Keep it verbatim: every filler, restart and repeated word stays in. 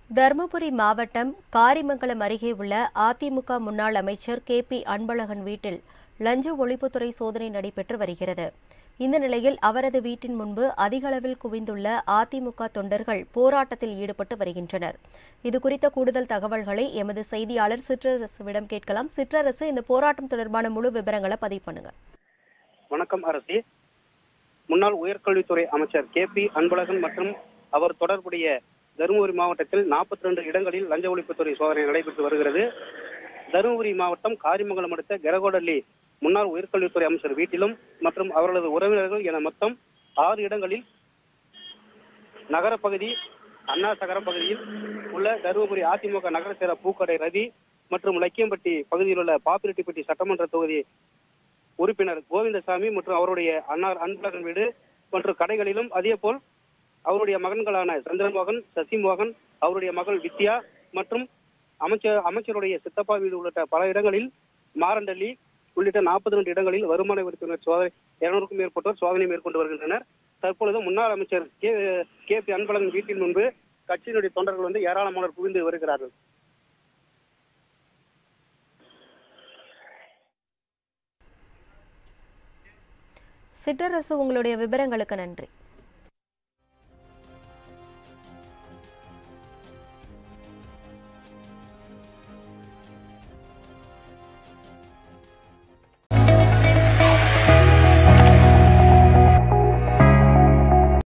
தருமபுரி மாவட்டம் காரிமங்கலம் அருகே உள்ள அதிமுக முன்னாள் அமைச்சர் கே பி அன்பழகன் வீட்டில் லஞ்ச ஒழிப்புத்துறை சோதனை நடைபெற்று வருகிறது. இந்த நிலையில் அவரது வீட்டின் முன்பு அதிக அளவில் குவிந்துள்ள அதிமுக தொண்டர்கள் போராட்டத்தில் ஈடுபட்டு வருகின்றனர். இதுகுறித்த கூடுதல் தகவல்களை எமது செய்தியாளர் சிற்றரசுவிடம் கேட்கலாம். சிற்றரசு, இந்த போராட்டம் தொடர்பான முழு விவரங்களை பதிவு பண்ணுங்க. வணக்கம் அரசி. முன்னாள் உயர்கல்வித்துறை அமைச்சர் கே பி அன்பழகன் மற்றும் அவர் தொடர்புடைய தருமபுரி மாவட்டத்தில் நாற்பத்தி ரெண்டு இடங்களில் லஞ்ச ஒழிப்புத்துறை சோதனை நடைபெற்று வருகிறது. தருமபுரி மாவட்டம் காரிமங்கலம் அடுத்த கெரகோடல்லி முன்னாள் உயர்கல்வித்துறை அமைச்சர் வீட்டிலும் மற்றும் அவர்களது உறவினர்கள் என மொத்தம் ஆறு இடங்களில் நகரப்பகுதி அண்ணா சகர பகுதியில் உள்ள தருமபுரி அதிமுக நகர சேர பூக்கடை ரவி மற்றும் லக்கியம்பட்டி பகுதியில் உள்ள பாப்பிரெட்டிப்பட்டி சட்டமன்ற தொகுதி உறுப்பினர் கோவிந்தசாமி மற்றும் அவருடைய அன்னார் அன்பழகன் வீடு மற்றும் கடைகளிலும், அதே போல் அவருடைய மகன்களான சந்திரமோகன், சசிமோகன், அவருடைய மகள் வித்யா மற்றும் அமைச்சர் அமைச்சருடைய சித்தப்பா வீடு உள்ளிட்ட பல இடங்களில், மாரண்டள்ளி உள்ளிட்ட நாற்பத்தி ரெண்டு இடங்களில் வருமான வரித்துறையினர் சோதனை இருநூறுக்கும் மேற்பட்டோர் சோதனை மேற்கொண்டு வருகின்றனர். தற்பொழுது முன்னாள் அமைச்சர் கே கே பி அன்பழகன் வீட்டின் முன்பு கட்சியினுடைய தொண்டர்கள் வந்து ஏராளமானோர் குவிந்து வருகிறார்கள். சிற்றரசு, உங்களுடைய விவரங்களுக்கு நன்றி.